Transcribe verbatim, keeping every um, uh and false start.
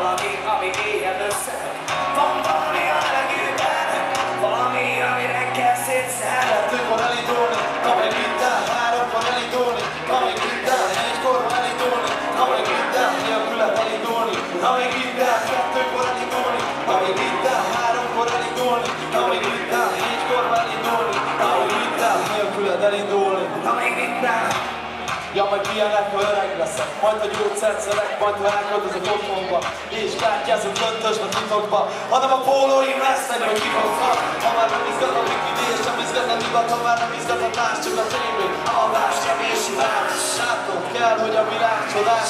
valami, ami éjjel összehet. Van valami a levegőben, valami, ami reggel szétszel. Kettőkor elindulni, ha meg minden, háromkor elindulni, ha meg minden, négykor elindulni, ha meg minden, nélkület elindulni, ha meg minden, kettőkor elindulni, ha meg minden, háromkor elindulni, ha meg minden, négykor elindulni, ha meg minden, nélkület elindulni, ha meg minden. Ja, majd ilyenek, ha öreg leszek, majd a gyógyszert szerek, majd ha elköltözök otthonba, és kártyázok köntösbe titokba, hanem a pólóim lesznek, hogy kifogva. Ha már nem izgat a bikini, és nem izgat a divat, ha már nem izgat a más, csak a tévé, a alvás, nem és hibás. Látnom kell, hogy a világ csodás.